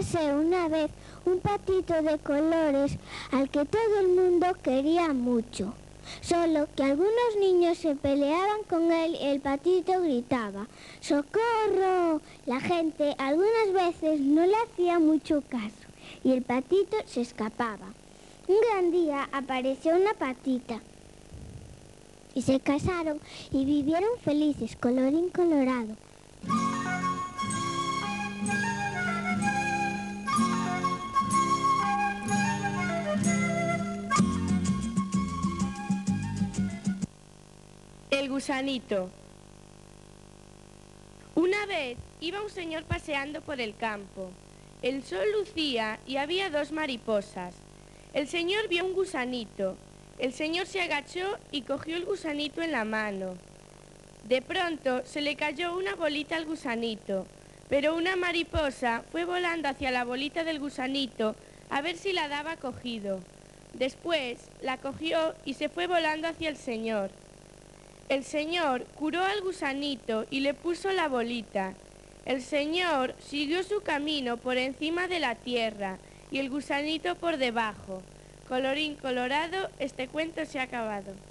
Érase una vez un patito de colores al que todo el mundo quería mucho. Solo que algunos niños se peleaban con él y el patito gritaba ¡socorro! La gente algunas veces no le hacía mucho caso y el patito se escapaba. Un gran día apareció una patita y se casaron y vivieron felices, colorín colorado. El gusanito. Una vez iba un señor paseando por el campo. El sol lucía y había dos mariposas. El señor vio un gusanito. El señor se agachó y cogió el gusanito en la mano. De pronto se le cayó una bolita al gusanito, pero una mariposa fue volando hacia la bolita del gusanito a ver si la daba cogido. Después la cogió y se fue volando hacia el señor. El señor curó al gusanito y le puso la bolita. El señor siguió su camino por encima de la tierra y el gusanito por debajo. Colorín colorado, este cuento se ha acabado.